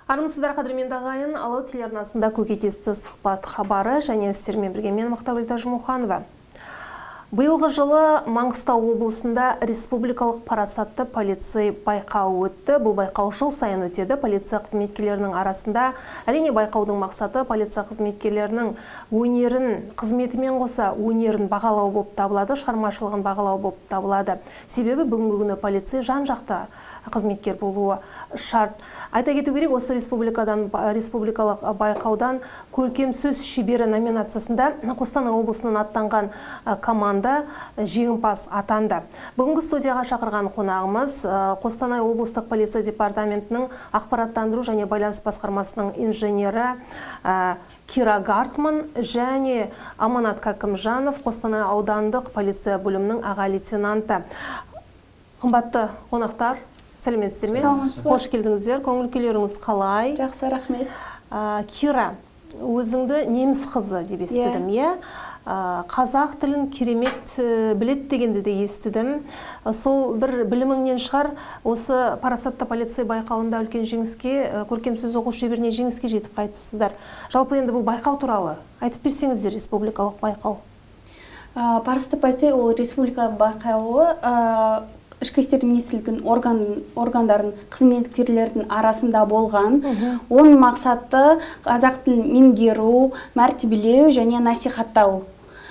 Армысыздар, қадірменді ағайын, Алау телеарнасында көкейтесті сұхбат хабары және сіздермен бірге мен Мақтагүл Тажмуханова. Биылғы жылы Маңғыстау облысында республикалық парасатты полицей байқауы өтті. Бұл байқау жыл сайын өтеді. Полиция қызметкерлерінің арасында әрине байқаудың мақсаты полиция қызметкерлерінің өнерін, қызметімен қоса өнерін бағалау болып табылады, шығармашылығын бағалау болып табылады. Себебі бүгінгі күні полицей жан-жақты қызметкер болуы шарт. Айта кету керек, осы республикалық байқаудан көркем сөз шебері номинациясында Қостанай облысынан аттанған команда жеңімпаз атанды. Бүгінгі студияға шақырған қонағымыз Қостанай облыстық полиция департаментінің ақпараттандыру және байланыс басқармасының инженері Кира Гартман және Аманат Кәкімжанов, Қостанай аудандық полиция бөлімінің аға лейтенанты. Қымбатты қонақтар, сәлеметсіздер ме? Қош келдіңіздер. Көңіл күйлеріңіз қалай? Жақсы, рахмет. Кира, өзіңді неміс қызы деп естідім, иә? Қазақ тілін керемет білет дегенді де естідім. Сол бір біліміңнен шығар, осы парасатты полицей байқауында үлкен жеңіске, көркем сөз оқу шеберіне жеңіске жетіп қайтыпсыздар. Жалпы енді бұл байқау туралы айтып берсеңіздер, республикалық байқау. Парасатты полицей ол республикалық байқауы Ішкі істер министрлігінің органдарын қызметкерлердің арасында болған. Оның мақсаты қазақ тілін меңгеру, мәртебелеу және насихаттау.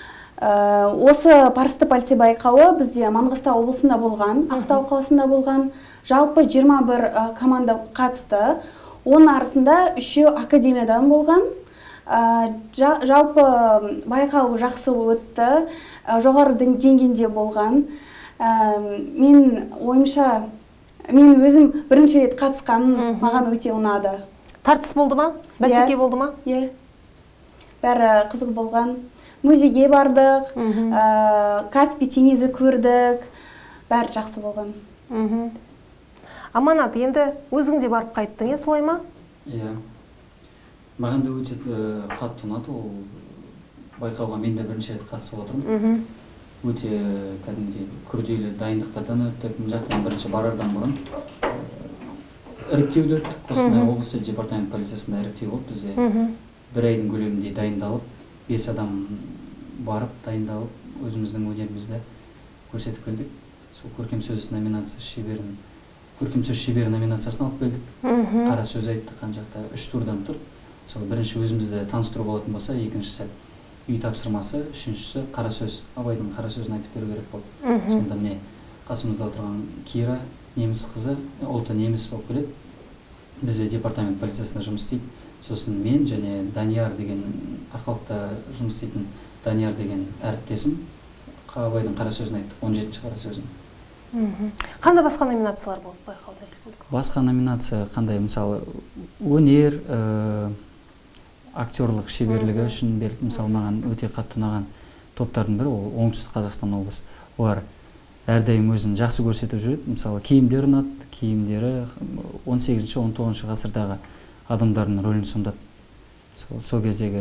Осы парасатты полицей байқауы бізде Маңғыстау облысында болған, Ақтау қаласында болған. Жалпы 21 команда қатысты. Оның арасында 3 академиядан болған. Жалпы байқау жақсы өтті, жоғары деңгейде болған. Мен ойымша, мен өзім бірінші рет қатысқаным маған өте ұнады. Тартыс болды ма? Бәсеке болды ма? Иә. Бәрі қызық болған. Музейге бардық, Каспий теңізі көрдік. Бәрі жақсы болған. Аманат, енді өзің де барып қайттың, солай ма? Иә. Маған да өте қатты ұнады. Ол байқауға мен де бірінші рет қатысып отырмын. Өте кәдімгідей күрделі дайындықтардан өттік. Мен жақтан бірінші барардан бұрын іріктеуді өттік. Қостанай облысы департамент полициясында іріктеу болып, бізде бір айдың көлемінде дайындалып, 5 адам барып, дайындалып, өзіміздің өнерімізді көрсетіп келдік. Сол көркем сөз шебері номинациясын алып келдік. Қара сөз айтты, қаншақта 3 турдан тұр. Сол бірінші өзімізді таныстыру болатын болса, екіншісі үй тапсырмасы, үшіншісі қара сөз, абайдың қара сөзін айтып беру керек болды. Сонда міне қасымызда отырған Кира, неміс қызы, ұлты неміс болып келеді. Бізде департамент полициясында жұмыс істейді. Сосын мен және Данияр деген, арқалықта жұмыс істейтін Данияр деген әріптесім абайдың қара сөзін айттық, 17-ші қара сөзін. Қандай басқа номинациялар болды байқауда республикада? Басқа номинация қандай, мысалы өнер, актерлық шеберлігі үшін берілді. Мысалы, маған өте қатты ұнаған топтардың бірі ол оңтүстік Қазақстан облысы. Олар әрдайым өзін жақсы көрсетіп жүреді. Мысалы, киімдері ұнады, киімдері 18-19 ғасырдағы адамдардың рөлін сомдады. Сол кездегі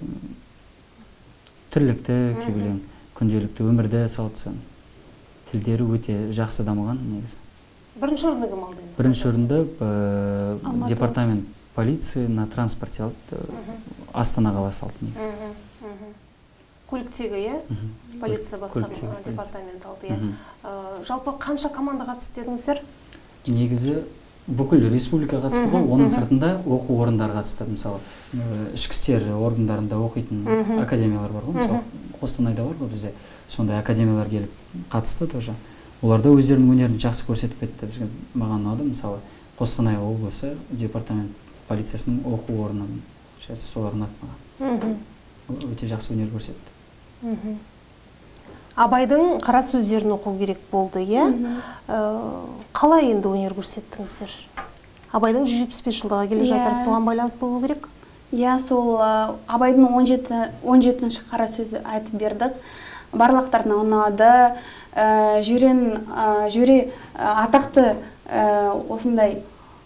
тірлікті, кейбіреуін күнделікті өмірді салды. Тілдері өте жақсы дамыған негізі. Бірінші орынды кім алды? Бірінші орынды департамент полиция на транспорте алды, Астана қаласы алды негізі. Көліктегі, е? Полиция басқармасының департамент алды. Жалпы қанша команда қатысты дедіңіздер? Негізі бүкіл республика қатысты ғой, оның сыртында оқу орындары қатысты. Мысалы, ішкі істер органдарында оқитын академиялар бар ғой, мысалы, Қостанайда бар ғой бізде. Сондай академиялар келіп қатысты тоже. Оларда өздерінің өнерін жақсы көрсетіп кетті. Бізге маған ұнады, мысалы, Қостанай облысы департамент полициясының оқу орнынан солар ұнады маған. Өте жақсы өнер көрсетті. Абайдың қара сөздерін оқу керек болды, е? Қалай енді өнер көрсеттіңіздер? Абайдың 175 жылдығы келе жатыр, соған байланысты болу керек? Иә, сол Абайдың 17-ші қара сөзі айтып бердік. Барлықтарына ұнады. Жүре атақты осындай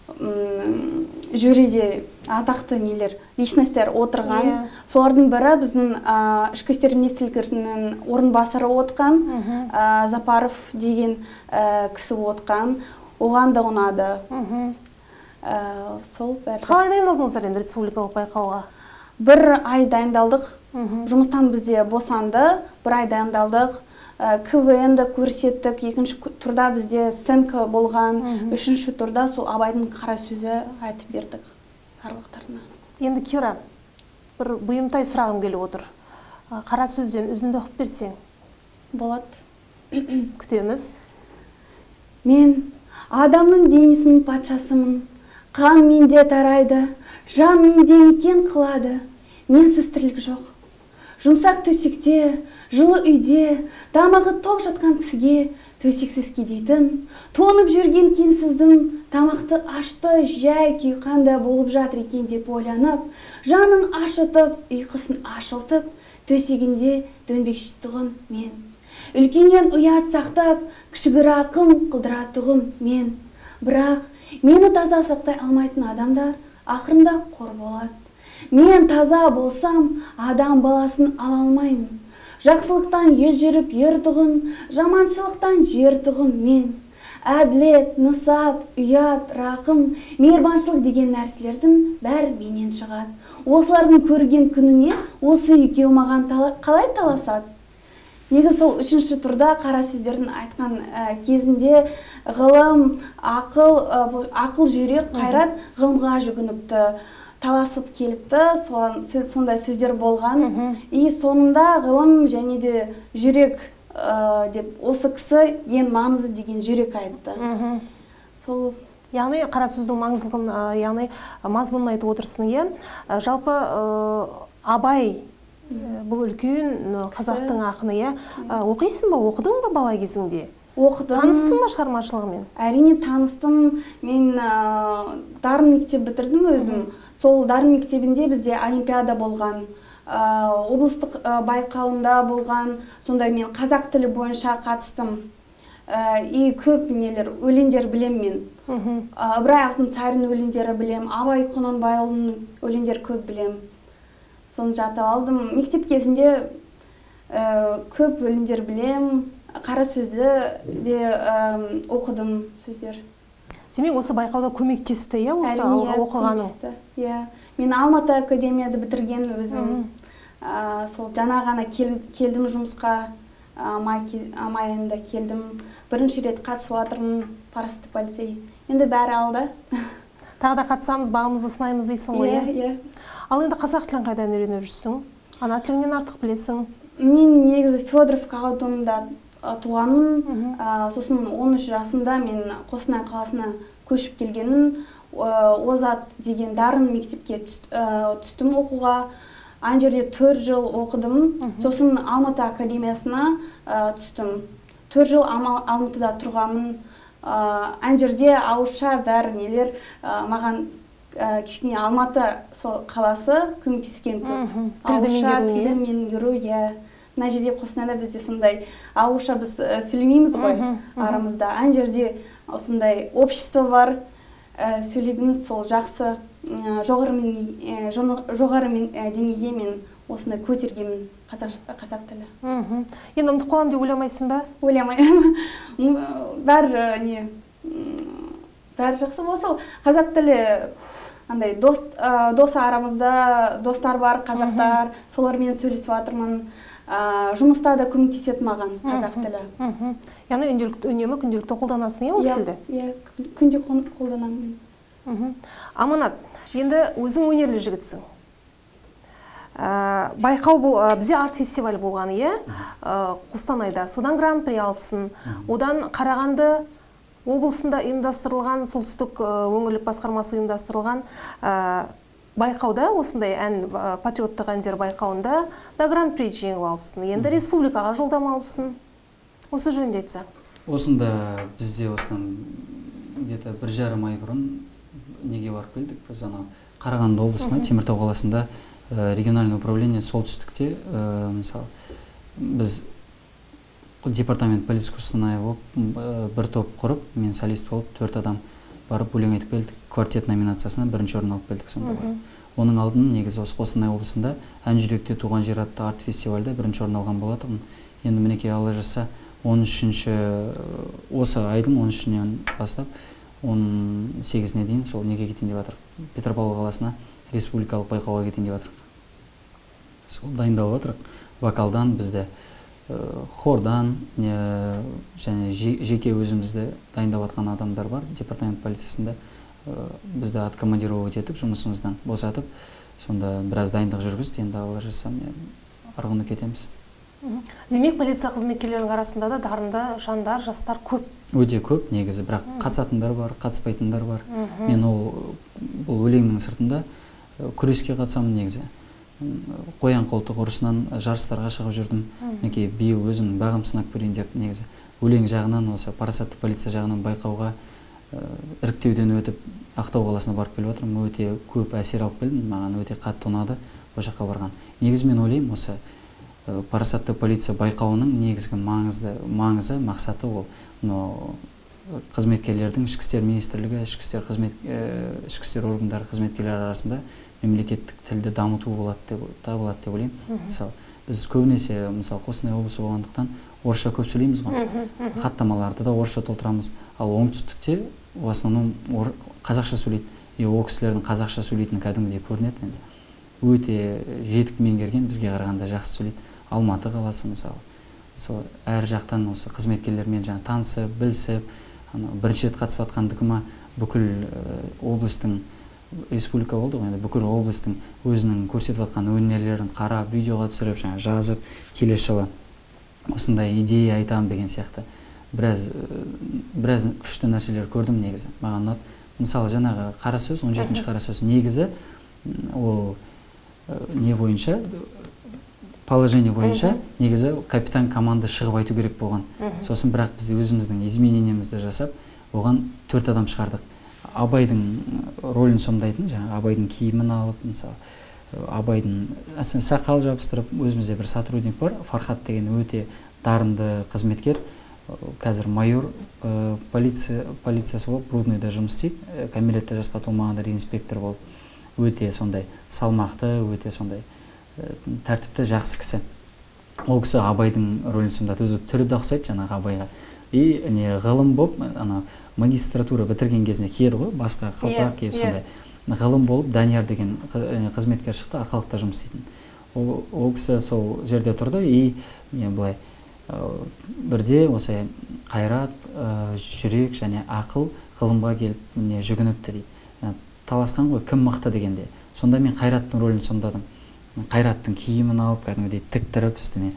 жюриде атақты нелер, личностер отырған. Солардың бірі біздің ішкі істер министрлігінің орынбасары отқан, Запаров деген кісі отқан. Оған да ұнады. Сол бәрі. Қалай дайындалдыңыздар енді республикалық байқауға? 1 ай дайындалдық. Жұмыстан бізде босанды, 1 ай дайындалдық. КВН-ді көрсеттік, 2-ші турда бізде сценка болған, 3-ші турда сол Абайдың қара сөзі айтып бердік барлықтарына. Енді Кира, бір бұйымтай сұрағым келіп отыр. Қара сөзден үзінді оқып берсең. Болады. Күтеміз. Мен адамның денесінің патшасымын. Қан менде тарайды, жан менде мекен қылады. Менсіз тірлік жоқ. Жұмсақ төсекте, жылы үйде, тамағы тоқ жатқан кісіге төсексіз кедейтін, тонып жүрген кемсіздің тамақты ашты, жай күйқанда болып жатыр екен деп ойланып, жанын ашытып, ұйқысын ашылтып, төсегінде дөнбекшітұғын мен. Үлкеннен ұят сақтап, кішігір ақым қылдыратұғын мен. Бірақ мені таза сақтай алмайтын адамдар ақырында қор болады. Мен таза болсам, адам баласын ала алмаймын. Жақсылықтан ел жүріп ертұғын, жаманшылықтан жертұғын мен. Әділет, нысап, ұят, рақым, мейірбаншылық деген нәрселердің бәрі менен шығады. Осылардың көрген күніне осы екеуі маған қалай таласады? Негізі сол 3-ші турда қара сөздердің айтқан кезінде ғылым, ақыл жүрек, қайрат ғылымға жүгініпті. Таласып келіпті, сондай сөздер болған. И соңында ғылым және де жүрек деп осы кісі ең маңызды деген жүрек айтты. Сол Яғни қара сөздің маңыздылығын, яғни мазмұнын айтып отырсың, жалпы Абай бұл үлкен қазақтың ақыны, оқисың ба, оқыдың ба бала кезіңде? Оқыдым. Таныстың ба шығармашылығымен? Әрине таныстым. Мен дарын мектеп бітірдім өзім. Сол дарын мектебінде бізде олимпиада болған, облыстық байқауында болған, сондай мен қазақ тілі бойынша қатыстым. И көп өлеңдер білем мен. Ыбырай Алтынсарин өлеңдері білем, Абай Құнанбайұлының өлеңдері көп білем. Соны жатып алдым. Мектеп кезінде көп өлеңдер білем, қара сөзді де оқыдым сөздер. Демек, осы байқауда көмектесті, осы оқығаның? Мен Алматы академияды бітірген өзім. Сол жаңа ғана келдім жұмысқа, май айында келдім. Бірінші рет қатысып жатырмын, парасатты полицей. Енді бәрі алды. Тағы да қатысамыз, бағымызды сынаймыз дейсің ғой? Ал енді қазақ тілін қайдан үйреніп жүрсің? Ана тіліңнен артық білесің? Мен негізі Федоровка ауданында туғанмын. Сосын 13 жасында мен Қостанай қаласына көшіп келгенмін. Озат деген дарын мектепке түстім оқуға. Ан жерде 4 жыл оқыдым. Сосын Алматы академиясына түстім. 4 жыл Алматыда тұрғанмын. Ан жерде ауызша бәрі нелер маған кішкене Алматы қаласы көмектескен көп. Ауызша тілді меңгеру, мына жерде Қостанайда бізде сондай ауызша біз сөйлемейміз ғой арамызда. Ан жерде осындай общество бар, сөйлегіміз сол жақсы, жоғары деңгейге мен осындай көтергенмін қазақ тілі. Енді ұмытып қалам деп ойламайсың ба? Ойламаймын. Бәрі жақсы болса, қазақ тілі андай дос арамызда достар бар, қазақтар, солармен сөйлесіп жатырмын. Жұмыста да көмектеседі маған қазақ тілі. Яғни үнемі күнделікті қолданасың осы тілді? Күнде қолданамын. Аманат, енді өзің өнерлі жігітсің. Байқау бізде арт фестиваль болған, Қостанайда. Содан гран-при алыпсың. Одан Қарағанды облысында ұйымдастырылған, солтүстік өңірлік басқармасы ұйымдастырылған байқауда, осындай патриоттық әндер байқауында да гран-при жеңіп алыпсың. Енді республикаға жолдама алыпсың. Осы жөнінде айтсаң? Осында бізде осыдан где-то 1,5 ай бұрын неге барып келдік. Біз Қарағанды облысына, Теміртау қаласында региональное управление солтүстікте, мысалы, біз департамент полиция Қостанай болып бір топ құрып, мен солист болып 4 адам барып өлең айтып келдік. Квартет номинациясына 1-ші орын алып келдік сонда. Оның алдын негізі осы Қостанай облысында ән жүректе туған жер атты арт фестивальда 1-ші орын алған болатығын. Енді мінекей Алла жазса 13-ші осы айдың 13-шінен бастап 18-іне дейін сол неге кетейін деп жатыр. Петропавл қаласына республикалық байқауға кетейін деп жатыр. Сол дайындалып жатыр. Вокалдан бізді хордан және жеке өзімізді дайындап жатқан адамдар бар. Департамент полициясында бізді откомандировать етіп, жұмысымыздан босатып, сонда біраз дайындық жүргізді. Енді Алла жазса, арғы күні кетеміз. Демек, полиция қызметкерлерінің арасында да дарынды жандар, жастар көп. Өте көп негізі, бірақ қатысатындар бар, қатыспайтындар бар. Мен бұл өлеңнің сыртында күреске қатысамын негізі. Қоян қолтық ұрысынан жарыстарға шығып жүрдім. Мінекей биыл өзімнің бағым сынап көрейін деп негізі өлең жағынан, осы парасатты полиция жағынан байқауға іріктеуден өтіп Ақтау қаласына барып келіп отырмын. Өте көп әсер алып келдім, маған өте қатты ұнады ол жаққа барған. Негізі мен ойлаймын, осы парасатты полиция байқауының негізгі маңызы, мақсаты ол қызметкерлердің ішкі істер министрлігі, ішкі істер органдары қызметкерлері арасында мемлекеттік тілді дамыту болады деп ойлаймын. Мысалы, біз көбінесе, мысалы, Қостанай облысы болғандықтан орысша көп сөйлейміз ғой. Хаттамаларды да орысша толтырамыз. Ал оңтүстікте в основном қазақша сөйлейді. Ол кісілердің қазақша сөйлейтіні кәдімгідей көрінеді. Өте жетік меңгерген, бізге қарағанда жақсы сөйлейді. Алматы қаласы мысалы. Сол әр жақтан осы қызметкерлермен жаңа танысып, білісіп, бірінші рет қатысып жатқандығыма бүкіл облыстың, республика болды ғой, бүкіл облыстың өзінің көрсетіп жатқан өнерлерін қарап, видеоға түсіріп, жаңа жазып, келесі жылы осындай идея айтамын деген сияқты біраз күшті нәрселер көрдім негізі. Маған ұнады. Мысалы, жаңағы қара сөз, 17-ші қара сөз негізі ол не бойынша, положение бойынша негізі капитан команда шығып айту керек болған. Сосын бірақ біз өзіміздің изменениемізді жасап, оған 4 адам шығардық. Абайдың рөлін сомдайтын, жаңа Абайдың киімін алып, мысалы, Абайдың сақал жабыстырып, өзімізде бір сотрудник бар, Фархат деген өте дарынды қызметкер, қазір майор полициясы болып, Рудныйда жұмыс істейді, кәмелетті жасқа толмағандар инспектор болып, өте сондай салмақты, өте сондай тәртіпті жақсы кісі. Ол кісі Абайдың рөлін сомдады, өзі түрі де ұқсайды жаңағы Абайға. И ғылым болып, магистратура бітірген кезінде киеді ғой, басқа қалпақ киіп, сондай ғылым болып, Данияр деген қызметкер шықты, арқалықта жұмыс істейтін. Ол кісі сол жерде тұрды, и былай бірде осы қайрат, жүрек және ақыл ғылымға келіп жүгініпті дейді. Таласқан ғой, кім мықты дегенде. Сонда мен Қайраттың рөлін сомдадым. Қайраттың киімін алып, кәдімгідей тіктіріп үстіне.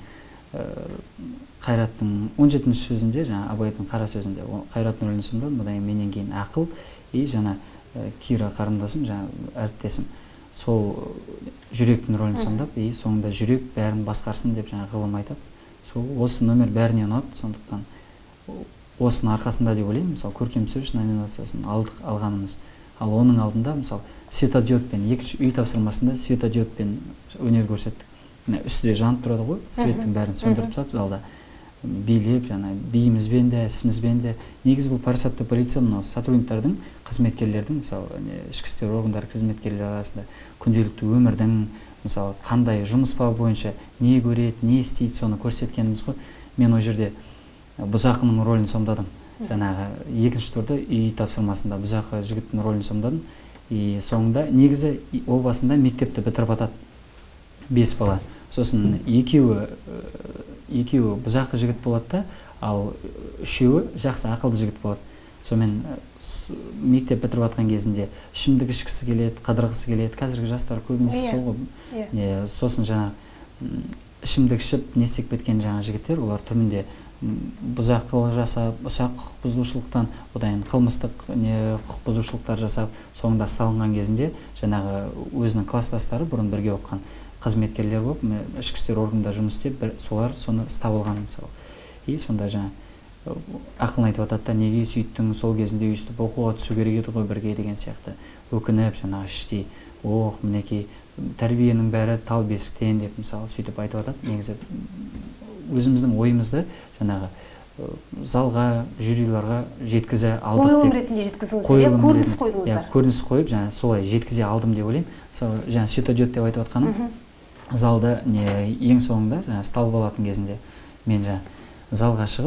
Қайраттың 17-ші сөзінде, жаңа Абайдың қара сөзінде Қайраттың рөлін сомдадым. Одан менен кейін ақыл, и жаңа Кира қарындасым, жаңа әріптесім, сол жүректің рөлін сомдап, и соңында жүрек бәрін басқарсын деп жаңа ғылым айтады. Сол осы номер бәріне ұнады, сондықтан осының арқасында деп ойлаймын, мысалы, көркем сөз номинациясын алғанымыз. Ал оның алдында, мысалы, светодиодпен, екінші үй тапсырмасында светодиодпен өнер көрсеттік. Үстіде жанып тұрады ғой, светтің бәрін сөндіріп тастап, залда билеп, жаңа биімізбен де, ісімізбен де. Негізі бұл парасатты полиция мынау сотрудниктардың, қызметкерлердің, мысалы, ішкі істер органдары қызметкерлері арасында күнделікті өмірдің, мысалы, қандай жұмыс бабы бойынша не көреді, не істейді, соны көрсеткеніміз ғой. Мен ол жерде бұзақының рөлін сомдадым. Жаңағы екінші турда үй тапсырмасында бұзақы жігіттің рөлін сомдадым. И соңында негізі ол басында мектепті бітіріп атады 5 бала. Сосын екеуі бұзақы жігіт болады да, ал үшеуі жақсы ақылды жігіт болады. Сонымен мектеп бітіріп атқан кезінде ішімдік ішкісі келеді, қыдырғысы келеді. Қазіргі жастар көбінесе сол ғой. Сосын жаңа ішімдік ішіп не істеп кеткен жаңа жігіттер, олар түбінде бұзақылық жасап, ұсақ құқық бұзушылықтан, одан қылмыстық құқық бұзушылықтар жасап, соңында салынған кезінде жаңағы өзінің класстастары бұрын бірге оқыған қызметкерлер болып, ішкі істер органында жұмыс істеп, солар соны ұстап алған мысалы. И сонда жаңа ақылын айтып жатады да, неге сөйттің, сол кезінде өйстіп оқуға түсу керек еді ғой бірге деген сияқты. Өкініп жаңағы іштей, мінекей тәрбиенің бәрі тал бесіктен деп мысалы сөйтіп айтып жатады. Негізі өзіміздің ойымызды жаңағы залға, жюриларға жеткізе алдық деп. Қойылым ретінде жеткізіңіздер, көрініс қойдыңыздар. Көрініс қойып, жаңа солай жеткізе алдым деп ойлаймын. Жаңа светодиод деп айтып жатқаным, залда ең соңында жаңа стал болатын кезінде мен жаңа залға шығып,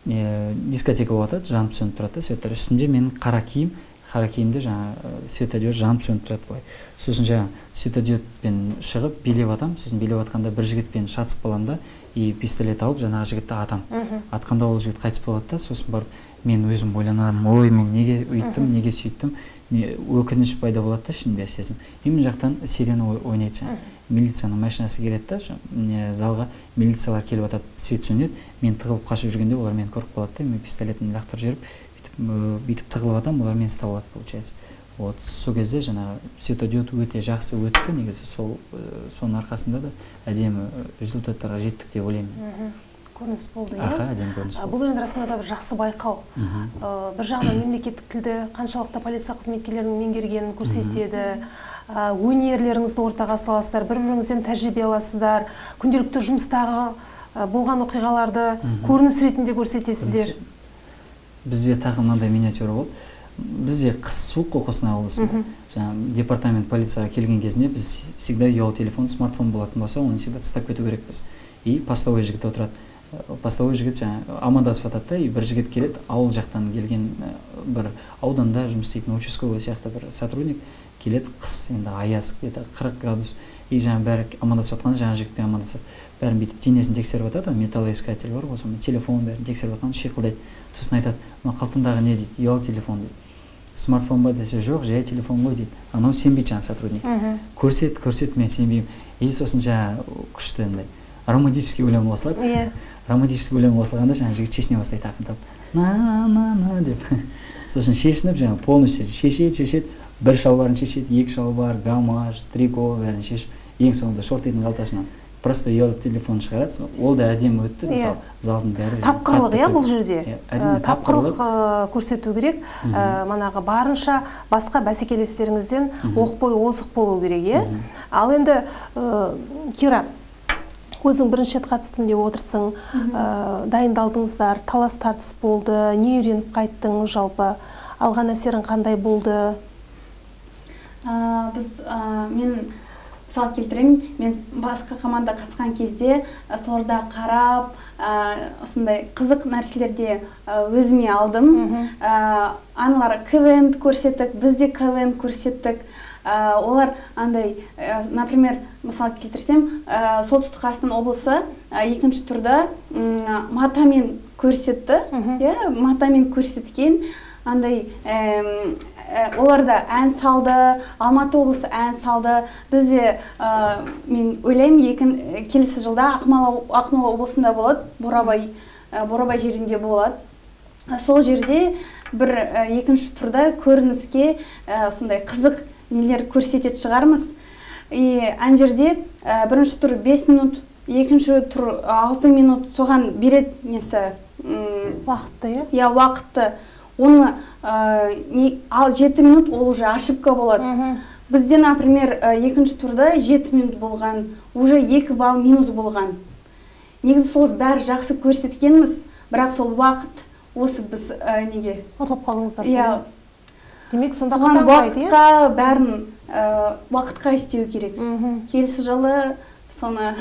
дискотека болот, жанып сөнүп турат да светтер. Үстүмдө менин кара кийимде жаңа светодиод жанып сөнүп турат былай. Сосын жаңа светодиодпен чыгып бийлеп атам. Сосын бийлеп атканда бир жигитпен шатсып калам да, и пистолет алып жанагы жигитти атам. Атканда ол жигит кайтып болот да, сосын барып мен өзүм ойланам, ой мен неге үйттүм, неге сүйттүм, өкүнүч пайда болот да, ичимде сезим. Эми жактан сирена ойнойт жаңа. Милициянын машинасы келет да, залга милициялар келип атат, свет сөнөт. Мен тыгылып качып жүргөндө алар мени көрүп калат да, мен пистолетимди лактырып жиберип, бүтүп тыгылып атам, алар мени таап алат получается. Вот сол кезде жанагы светодиод өтө жакшы өттү, негизи сонун аркасында да адеми результаттарга жеттик деп ойлойм. Көрүнүс болду, Аха, адеми көрүнүс болду. Бул эми расында да бир жакшы байкау. Бир жагынан мемлекеттик тилди канчалыкта полиция кызметкерлеринин меңгергенин көрсөтөдү. Өнерлеріңізді ортаға саласыздар, бір-біріңізден тәжірибе аласыздар, күнделікті жұмыстағы болған оқиғаларды көрініс ретінде көрсетесіздер. Бізде тағы мынандай миниатюра болды. Бізде қыс суық Қостанай облысында. Департамент полицияға келген кезінде біз всегда ұялы телефон, смартфон болатын болса, оны всегда тастап кету керекпіз. И постовой жігіт отырады. Постовой жігіт амандасып атады да, и бір жігіт келеді, ауыл жақтан келген бір ауданда жұмыс істейтін участковый сияқты бір сотрудник келет, қыс енді аяз, где-то 40 градус, и бәрі амандасып атқан, жаңа жігітпен амандасып, бәрін бүйтіп денесін тексеріп атады, металлоискатель бар ғой, сонымен телефон бәрін тексеріп атқан, шиқылдайды. Сосын айтады, мына қалтаңдағы не дейді, ұялы телефон дейді. Смартфон ба десе, жоқ, жай телефон ғой дейді. Анау сенбейді жаңа сотрудник. Көрсет, мен сенбеймін. И сосын жаңа күшті андай романтический өлең қосылады. Романтический өлең қосылғанда жаңа жігіт шешіне бастайды ақындап. На деп. Сосын шешініп жаңа полностью шешет, бір шалбарын шешет, екі шалбар, гамаш, трико бәрін шешіп, ең соңында шортидің қалтасынан просто ұялы телефон шығарады. Ол да әдемі өтті, мысалы, залдың бәрі. Тапқырлық, бұл жерде. Тапқырлық көрсету керек. Манағы барынша басқа бәсекелестеріңізден оқпой озық болу керек. Ал енді Кира, өзің бірінші рет қатыстым деп отырсың, дайындалдыңыздар, талас тартыс болды, не үйреніп қайттың жалпы, алған әсерің қандай болды? Мен мысал келтіремін, мен басқа команда қатысқан кезде сорда қарап, осындай қызық нәрселерде өзіме алдым. Аналар КВН көрсеттік, біз де КВН көрсеттік. Олар андай, например, мысал келтірсем, Солтүстік Қазақстан облысы екінші турда матамен көрсетті, матамен көрсеткен, андай оларда ән салды, Алматы облысы ән салды. Бізде мен ойлаймын, келесі жылда Ақмола облысында болады, Борабай жерінде болады. Сол жерде бір екінші турда көрініске сондай қызық нелер көрсетет шығармыз. Ән жерде бірінші тур 5 минут, екінші тур 6 минут соған берет несі Вақытты, вақытты. Оны 7 минут ол уже ошибка болады. Бізде, например, екінші турда 7 минут болған, уже 2 балл минус болған. Негізі сол бәрі жақсы көрсеткенміз, бірақ сол вақыт осы біз неге ұтылып қалдыңыздар. Демек, сонда қатаң вақытқа бәрін вақытқа істеу керек. Келесі жылы соны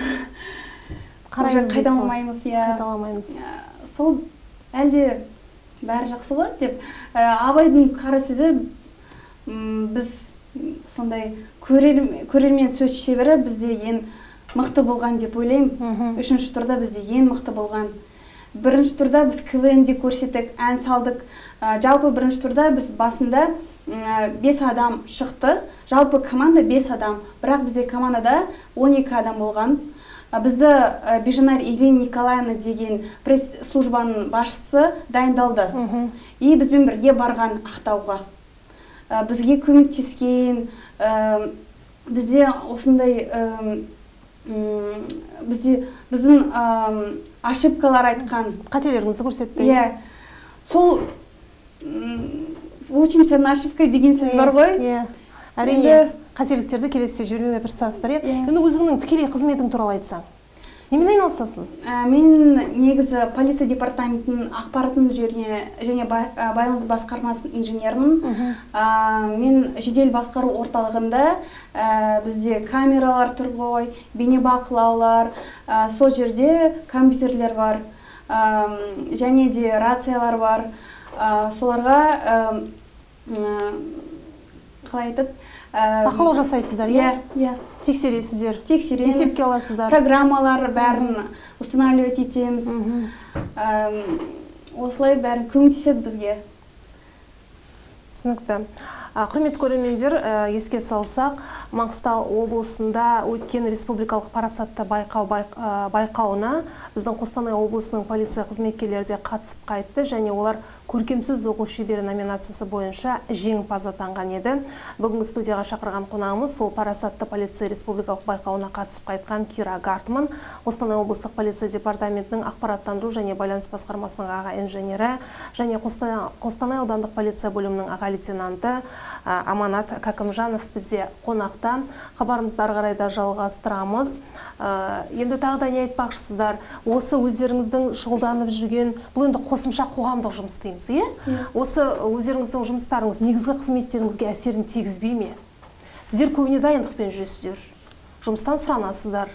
қайталамаймыз. Сол әлде бәрі жақсы болады деп. Абайдың қара сөзі, біз сондай көрермен сөз шебері бізде ең мықты болған деп ойлаймын. Үшінші турда бізде ең мықты болған. Бірінші турда біз КВН-де көрсеттік, ән салдық. Жалпы бірінші турда біз басында 5 адам шықты. Жалпы команда 5 адам. Бірақ бізде командада 12 адам болған. Бізді Бежанар Ирина Николаевна деген пресс-службаның басшысы дайындалды. И бізбен бірге барған Ақтауға. Бізге көмектескен, бізде осындай біздің ошибкалар айтқан. Қателеріңізді көрсетті. Сол учимся на ошибкой деген сөз бар ғой. Әрине, қателіктерді келесіде жібермеуге тырысасыздар. Енді өзіңнің тікелей қызметің туралы айтсаң, немен айналысасың? Мен негізі полиция департаментінің ақпараттың және байланыс басқармасының инженермін. Мен жедел басқару орталығында бізде камералар тұр ғой, бейнебақылаулар, сол жерде компьютерлер бар. және де рациялар бар. Соларға қалай айтады? Бақылау жасайсыздар, иә? Иә. Тексересіздер, Тексереміз. есепке аласыздар. Программалар бәрін устанавливать етеміз. Осылай бәрін көмектеседі бізге. Түсінікті. Құрметті көрермендер, еске салсақ, Маңғыстау облысында өткен республикалық парасатты байқауына біздің Қостанай облысының полиция қызметкерлері де қатысып қайтты, және олар көркемсөз оқу шебері номинациясы бойынша жеңімпаз атанған еді. Бүгінгі студияға шақырған қонағымыз сол парасатты полиция республикалық байқауына қатысып қайтқан Кира Гартман, Қостанай облыстық полиция департаментінің ақпараттандыру және байланыс басқармасының аға инженері, және Қостанай аудандық полиция бөлімінің аға лейтенанты Аманат Кәкімжанов бізде қонақта. Хабарымызды ары қарай да жалғастырамыз. Енді тағы да не айтпақшысыздар, осы өздеріңіздің шұғылданып жүрген, бұл енді қосымша қоғамдық жұмыс дейміз, иә? Осы өздеріңіздің жұмыстарыңыз негізгі қызметтеріңізге әсерін тигізбей ме? Сіздер көбіне дайындықпен жүресіздер, жұмыстан сұранасыздар.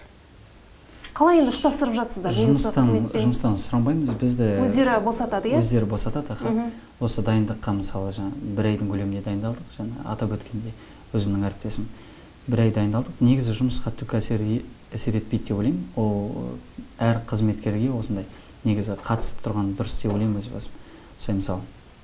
Қалай енді ұштастырып жатсыздар? Жұмыстан сұранбаймыз, бізді өздері босатады, иә? Өздері босатады, осы дайындыққа мысалы бір айдың көлемінде дайындалдық, және атап өткенде өзімнің әріптесім бір ай дайындалдық. Негізі жұмысқа түк әсер етпейді деп ойлаймын. Ол әр қызметкерге осындай негізі қатысып тұрған дұрыс деп ойлаймын өз басым. Мысалы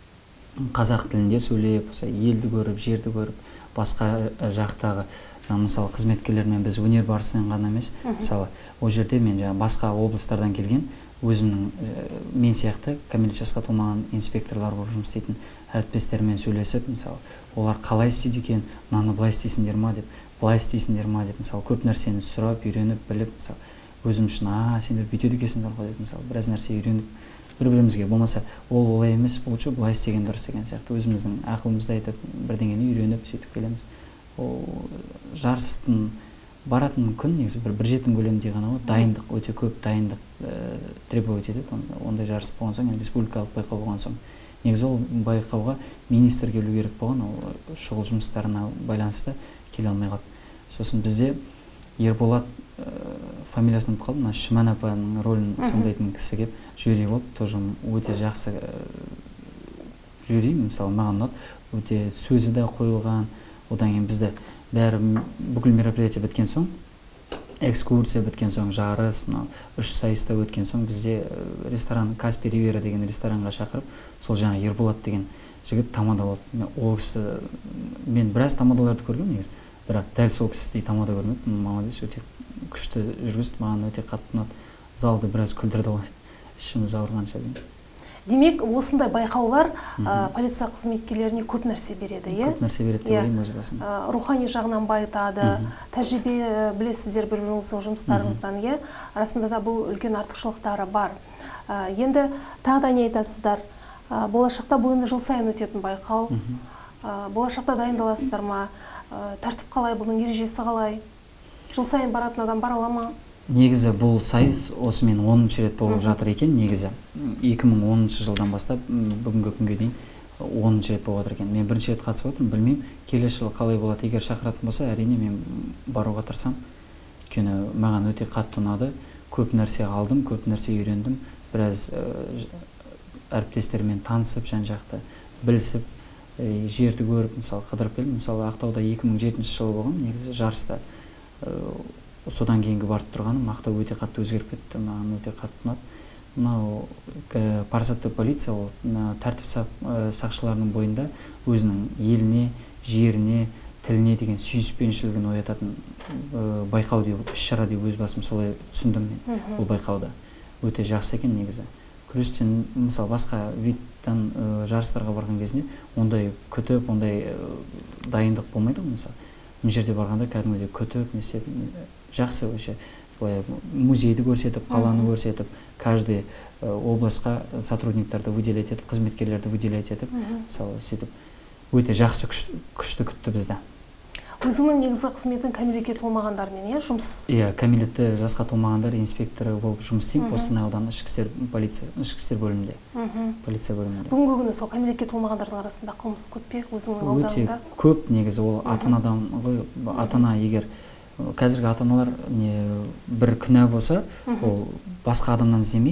қазақ тілінде сөйлеп, елді көріп, жерді көріп, басқа жақтағы мысалы қызметкерлермен біз өнер барысынан ғана емес, мысалы ол жерде мен басқа облыстардан келген өзімнің мен сияқты кәмелет жасқа толмаған инспекторлар болып жұмыс істейтін әріптестермен сөйлесіп, мысалы олар қалай істейді екен, мынаны былай істейсіңдер ма деп, былай істейсіңдер ма деп, мысалы көп нәрсені сұрап, үйреніп, біліп, мысалы өзім үшін сендер бүйтеді екенсіңдер ғой деп, мысалы біраз нәрсе үйреніп бір-бірімізге, болмаса ол олай емес, бұл үшін былай істеген дұрыс деген сияқты өзіміздің ақылымызды айтып, бірдеңені үйреніп сөйтіп келеміз. Ол жарыстың баратын күн негізі бір жетім көлемде ғана ғой, дайындық, өте көп дайындық требовать етеді. Ондай жарыс болған соң, республикалық байқау болған соң, негізі ол байқауға министр келу керек болған, ол шұғыл жұмыстарына байланысты келе алмай қалды. Сосын бізде Ерболат фамилиясын ұмытып қалдым, Шиман апаның рөлін сомдайтын кісі келіп, жюри болып, тоже өте жақсы жюри, мысалы маған ұнады, өте сөзі де қойылған. Одан кейін бізде бәрі бүкіл мероприятие біткен соң, экскурсия біткен соң, жарыс, 3 сайыста өткен соң, бізде ресторан Каспий Ривера деген ресторанға шақырып, сол жаңа Ерболат деген жігіт тамада болды. Ол кісі, мен біраз тамадаларды көргем негіз, бірақ дәл сол кісідей тамада көрмедім. Молодец, өте күшті жүргізді, маған өте қатты ұнады. Залды біраз күлдірді ғой, ішіміз ауырғанша. Демек, осындай байқаулар полиция қызметкерлеріне көп нәрсе береді, иә? Көп нәрсе береді деп ойлаймын өз басым. Рухани жағынан байытады, тәжірибе білесіздер бір-біріңіздің жұмыстарыңыздан, иә? Арасында да бұл үлкен артықшылықтары бар. Енді тағы да не айтасыздар? Болашақта бұл енді жыл сайын өтетін байқау. Болашақта дайындаласыздар ма? Тәртіп қалай, бұның ережесі қалай? Жыл сайын баратын адам бара ала ма? Негізі бұл сайыс осымен 10-шы рет болып жатыр екен, негізі 2010 жылдан бастап бүгінгі күнге дейін 10-шы рет болып жатыр екен. Мен бірінші рет қатысып отырмын, білмеймін, келесі жылы қалай болады. Егер шақыратын болса, әрине мен баруға тырысамын. Өйткені маған өте қатты ұнады, көп нәрсе алдым, көп нәрсе үйрендім, біраз әріптестермен танысып, жан-жақты білісіп, жерді көріп, мысалы қыдырып келдім. Мысалы Ақтауда 2007 жылы болған, негізі жарыста. Содан кейінгі барып тұрғаным, Ақтау өте қатты өзгеріп кетті, маған өте қатты ұнады. Мынау парасатты полиция, ол тәртіп сақшыларының бойында өзінің еліне, жеріне, тіліне деген сүйіспеншілігін оятатын байқау деп, іс-шара деп өз басым солай түсіндім мен бұл байқауда. Өте жақсы екен негізі. Күрестен, мысалы басқа видтан жарыстарға барған кезінде ондай күтіп, ондай дайындық болмайды ғой, мысалы. Мен жерде барғанда кәдімгідей күтіп, жақсы өше музейді көрсетіп, қаланы көрсетіп, каждый облысқа сотрудниктарды выделять етіп, қызметкерлерді выделять етіп, мысалы сөйтіп өте жақсы күшті күтті бізді. Өзіңнің негізгі қызметін кәмелетке толмағандармен, иә, жұмыс? Иә, кәмелетті жасқа толмағандар инспекторы болып жұмыс істеймін, Қостанай ауданы ішкі істер бөлімінде, полиция бөлімінде. Бүгінгі күні сол кәмелетке толмағандардың арасында қылмыс көп пе өзіңнің ауданында? Өте көп, негізі ол ата-анадан ғой, ата-ана егер қазіргі ата-аналар бір күнә болса, ол басқа адамнан іздемей,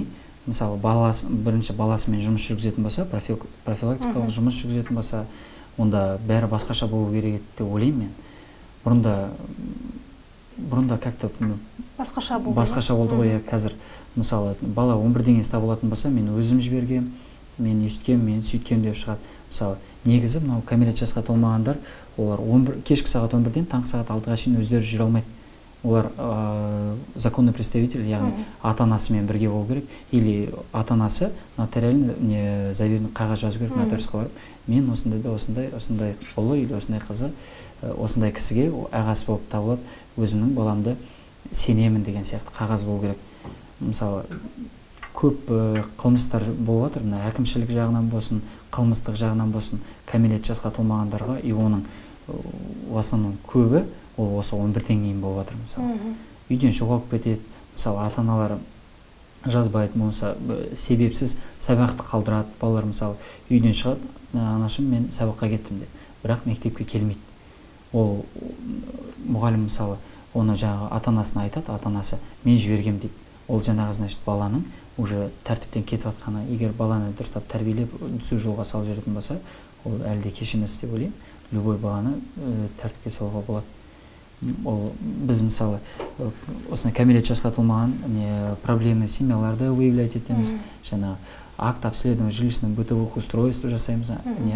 мысалы бірінші баласымен жұмыс жүргізетін болса, профилактикалық жұмыс жүргізетін болса, онда бәрі басқаша болу керек деп ойлаймын мен. Бұрында как-то басқаша болды ғой. Қазір мысалы бала 11-ден кейін табылатын болса, мен өзім жібергем, мен үйткем, мен сөйткем деп шығады. Мысалы негізі мынау кәмелет жасқа толмағандар, олар кешкі сағат 11-ден таңғы сағат 6-ға шейін өздері жүре алмайды. Олар законный представитель, яғни ата-анасымен бірге болу керек, или ата-анасы нотариально заверен қағаз жазу керек, нотариусқа барып, мен осындай ұлы или осындай қызы, осындай кісіге ағасы болып табылады, өзімнің баламды сенемін деген сияқты қағаз болу керек. Мысалы көп қылмыстар болып жатыр, мына әкімшілік жағынан болсын, қылмыстық жағынан болсын, кәмелет жасқа толмағандарға, и оның в основном көбі ол осы 11-ден кейін болып жатыр. Мысалы үйден жоғалып кетеді, мысалы ата-аналары жазбайды, болса себепсіз сабақты қалдырады. Балалар мысалы үйден шығады, анашым мен сабаққа кеттім деп, бірақ мектепке келмейді. Ол мұғалім мысалы оны жаңағы ата-анасына айтады, ата-анасы мен жібергем дейді. Ол жаңағы значит баланың уже тәртіптен кетіп жатқаны, егер баланы дұрыстап тәрбиелеп түзу жолға салып жүретін болса, ол әлі де кеш емес деп ойлаймын. Любой баланы тәртіпке салуға болады. Ол біз мысалы осындай кәмелет жасқа толмаған проблемный семьяларды выявлять етеміз, жаңағы акт обследования жилищных бытовых устройств жасаймыз,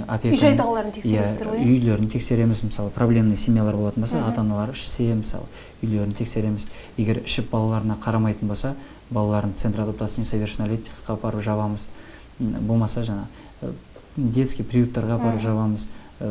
үйлерін тексереміз. Мысалы проблемный семьялар болатын болса, ата-аналар ішсе, мысалы үйлерін тексереміз. Егер ішіп балаларына қарамайтын болса, балаларын центр адаптации несовершеннолетних апарып жабамыз. Болмаса жаңа детский приюттарға апарып жабамыз.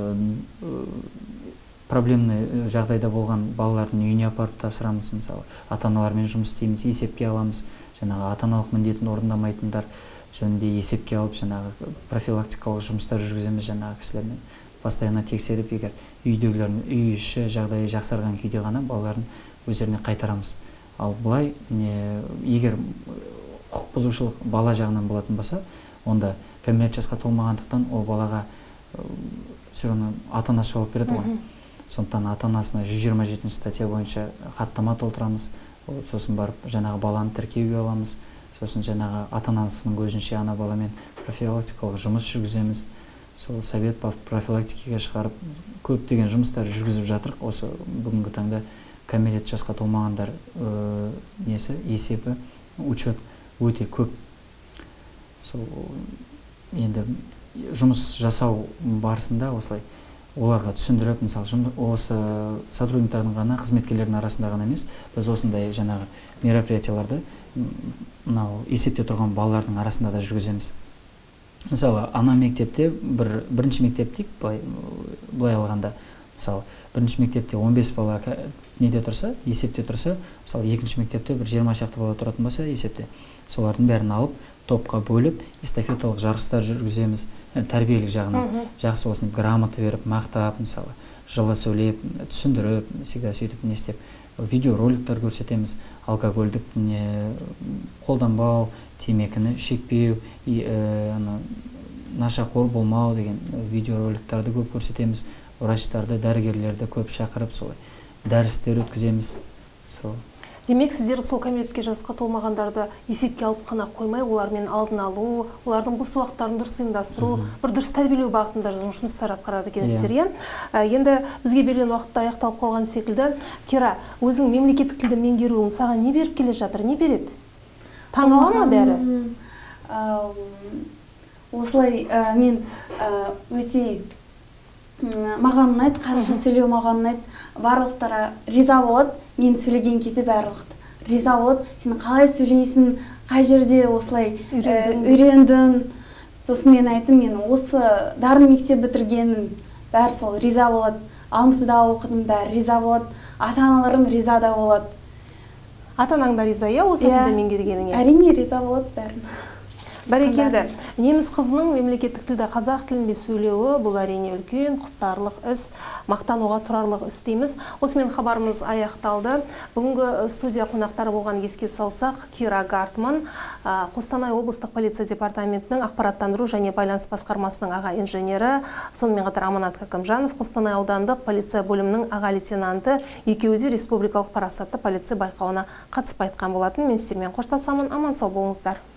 Проблемный жағдайда болған балалардың үйіне апарып тапсырамыз. Мысалы ата-аналармен жұмыс істейміз, есепке аламыз. Жаңағы ата-аналық міндетін орындамайтындар жөнінде есепке алып, жаңағы профилактикалық жұмыстар жүргіземіз. Жаңағы кісілермен постоянно тексеріп, егер үйдегілердің үй іші жағдайы жақсарған күйде ғана балаларын өздеріне қайтарамыз. Ал былай егер құқық бұзушылық бала жағынан болатын болса, онда кәмелет жасқа толмағандықтан ол балаға все равно ата-анасы жауап береді ғой. Сондықтан ата-анасына 127 статья бойынша хаттама толтырамыз. Сосын барып жаңағы баланы тіркеуге аламыз. Сосын жаңағы ата-анасының көзінше ана баламен профилактикалық жұмыс жүргіземіз. Сол совет профилактикаға шығарып көптеген жұмыстар жүргізіп жатырық. Осы бүгінгі таңда кәмелет жасқа толмағандар есебі, учет өте көп. Сол енді жұмыс жасау барысында осылай оларға түсіндіріп, мысалы осы сотрудниктардың ғана, қызметкерлердің арасында ғана емес, біз осындай жаңағы мероприятияларды мынау есепте тұрған балалардың арасында да жүргіземіз. Мысалы ана мектепте бірінші мектепте былай алғанда, мысалы бірінші мектепте 15 бала неде тұрса, есепте тұрса, мысалы екінші мектепте 20 шақты бала тұратын болса, есепте солардың бәрін алып топқа бөліп эстафеталық жарыстар жүргіземіз. Тәрбиелік жағынан жақсы болсын, грамота беріп, мақтап, мысалы жылы сөйлеп, түсіндіріп, всегда сөйтіп не істеп, видеороликтар көрсетеміз. Алкогольдік қолданбау, темекіні шекпеу, нашақор болмау деген видеороликтарды көп көрсетеміз. Врачтарды, дәрігерлерді көп шақырып, солай дәрістер өткіземіз. Демек, сіздер сол кәмелетке жасқа толмағандарды есепке алып қана қоймай, олармен алдын алу, олардың бос уақыттарын дұрыс ұйымдастыру, бір дұрыс тәрбиелеу бағытында жұмыстар атқарады екенсіздер. Енді бізге берген уақытта аяқталып қалған секілді, Кира, өзің мемлекеттік тілді меңгеруің саған не беріп келе жатыр, не береді? Таңғала ма бәрі? Осылай мен өте маған ұнайды, қазақша сөйлеу маған ұнайды. Барлықтары риза болады, мен сөйлеген кезде барлықты риза болады. Сен қалай сөйлейсің, қай жерде осылай үйрендің. Сосын мен айттым, мен осы дарын мектеп бітіргенім, бәрі сол риза болады. Алматыда оқыдым, бәрі риза болады. Ата-аналарым риза да болады. Ата-анаң да риза, осы тілді меңгергеніңе? Әрине риза болады бәрін. Бәрекелді. Неміс қызының мемлекеттік тілді қазақ тілінде сөйлеуі бұл әрине үлкен құптарлық іс, мақтануға тұрарлық іс дейміз. Осымен хабарымыз аяқталды. Бүгінгі студия қонақтары болған еске салсақ, Кира Гартман, Қостанай облыстық полиция департаментінің ақпараттандыру және байланыс басқармасының аға инженері, сонымен қатар Аманат Кәкімжанов, Қостанай аудандық полиция бөлімінің аға лейтенанты, екеуі де республикалық парасатты полиция байқауына қатысып айтқан болатын. Мен сіздермен қоштасамын, аман сау болыңыздар.